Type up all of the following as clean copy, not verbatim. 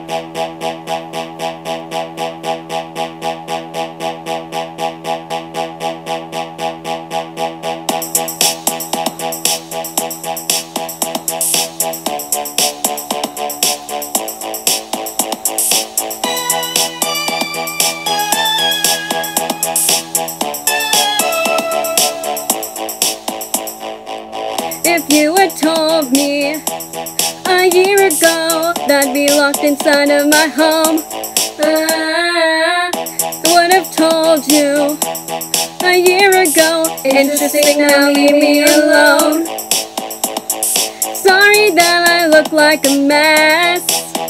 If you had told me a year ago that I'd be locked inside of my home, I would have told you a year ago. Interesting, now leave me alone. Sorry that I look like a mess.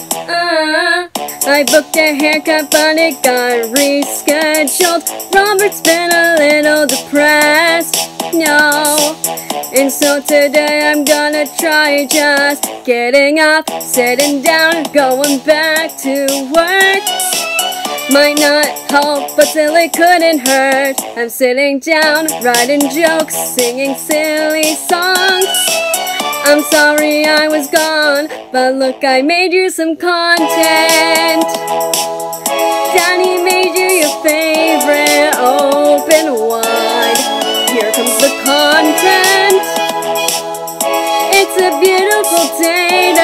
I booked a haircut but it got rescheduled. Robert's been a little depressed, no. And so today I'm gonna try just getting up, sitting down, going back to work. Might not help, but still it couldn't hurt. I'm sitting down, writing jokes, singing silly songs. I'm sorry I was gone, but look, I made you some content. Daddy made you your favorite, open wide. Here comes the content. It's a beautiful day